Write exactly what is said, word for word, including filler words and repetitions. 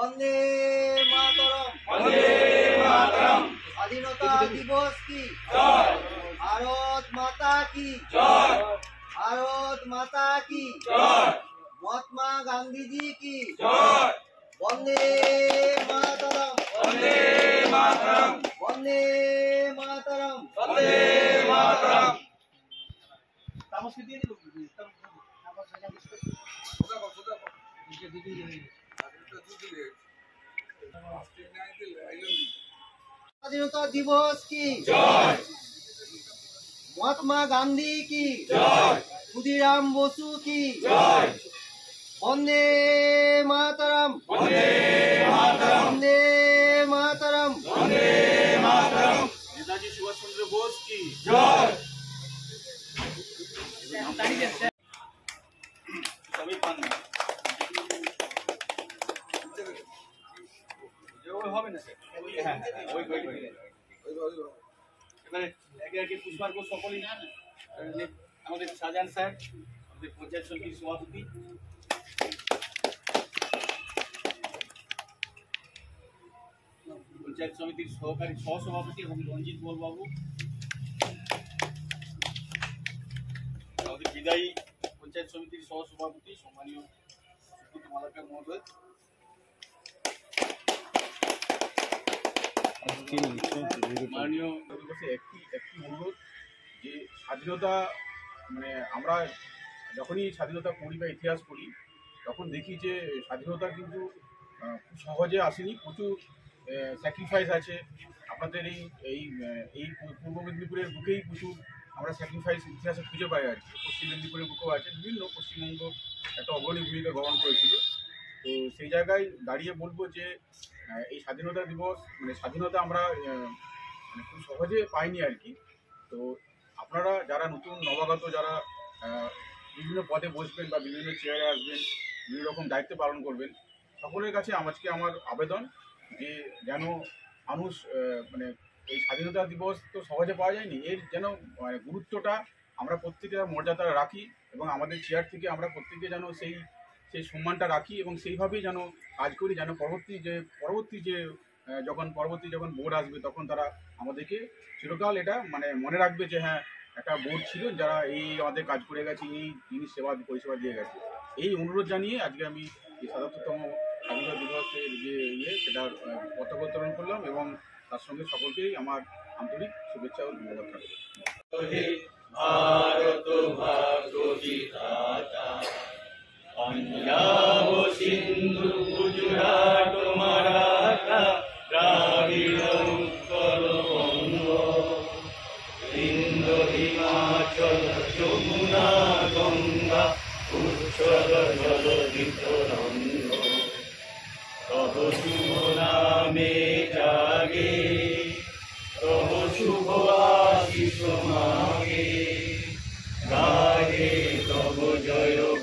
বন্দে মাতরম। বন্দে মাতরম। স্বাধীনতা দিবস কি জয়, ভারত মাতা কি জয়, ভারত মাতা কি জয়, মহাত্মা গান্ধীজি কি জয়। বন্দে মাতরম। বন্দে মাতরম। বন্দে মাতরম। বন্দে মাতরম। স্বাধীনতা দিবস কি জয়, মহাত্মা গান্ধী কি জয়, ক্ষুদিরাম বসু কি জয়। বন্দে মাতরম। বন্দে মাতরম। বন্দে মাতরম। বন্দে মাতরম। নেতাজি সুভাষ চন্দ্র বোস কি জয়। সবই পান না হবে না স্যার। হ্যাঁ হ্যাঁ ওই ওই ওই এবারে একে একে পুষ্পার্ঘ সকলেই না আমাদের শাহজাহান স্যার, আমাদের পঞ্চায়েত সমিতির সভাপতি, পঞ্চায়েত সমিতির সহকারী সহসভাপতি এবং রঞ্জিত বোলবাবু, আমাদের বিদায়ী পঞ্চায়েত সমিতির সহসভাপতি সম্মানীয় সুকুত মালাকার মহোদয়, মাননীয় দিবসে একটি একটি অনুরোধ যে স্বাধীনতা মানে আমরা যখনই স্বাধীনতা পড়ি বা ইতিহাস পড়ি তখন দেখি যে স্বাধীনতা কিন্তু খুব সহজে আসেনি, প্রচুর স্যাক্রিফাইস আছে। আপনাদের এই এই এই পূর্ব মেদিনীপুরের বুকেই প্রচুর আমরা স্যাক্রিফাইস ইতিহাসে খুঁজে পাই আর কি। পশ্চিম মেদিনীপুরের বুকেও আছে, বিভিন্ন পশ্চিমবঙ্গ একটা অগ্রণী ভূমিকা গ্রহণ করেছিল। তো সেই জায়গায় দাঁড়িয়ে বলবো যে এই স্বাধীনতা দিবস মানে স্বাধীনতা আমরা মানে খুব সহজে পাইনি আর কি। তো আপনারা যারা নতুন নবাগত যারা বিভিন্ন পদে বসবেন বা বিভিন্ন চেয়ারে আসবেন, বিভিন্ন রকম দায়িত্ব পালন করবেন, সকলের কাছে আজকে আমার আবেদন যে যেন মানুষ মানে এই স্বাধীনতা দিবস তো সহজে পাওয়া যায়নি, এর যেন মানে গুরুত্বটা আমরা প্রত্যেকে মর্যাদা রাখি এবং আমাদের চেয়ার থেকে আমরা প্রত্যেকে যেন সেই সেই সম্মানটা রাখি এবং সেইভাবেই যেন কাজ করি, যেন পরবর্তী যে পরবর্তী যে যখন পরবর্তী যখন বোর্ড আসবে তখন তারা আমাদেরকে চিরকাল এটা মানে মনে রাখবে যে হ্যাঁ একটা বোর্ড ছিল যারা এই আমাদের কাজ করে গেছে, এই জিনিস সেবা পরিষেবা দিয়ে গেছে। এই অনুরোধ জানিয়ে আজকে আমি এই সাতাত্তরতম স্বাধীনতা দিবসের যে ইয়ে সেটার পতাকা উত্তোলন করলাম এবং তার সঙ্গে সকলকেই আমার আন্তরিক শুভেচ্ছা ও ধন্যবাদ থাকবে। ভারত ভাগ্যবিধাতা পাঞ্জাব সিন্ধু গুজরাট মারাঠা দ্রাবিড় উৎকল বঙ্গ বিন্ধ্য হিমাচল যমুনা গঙ্গা উচ্ছল জলধি তরঙ্গ তব শুভ নামে জাগে তব শুভ আশিস মাগে গায়ে তব জয়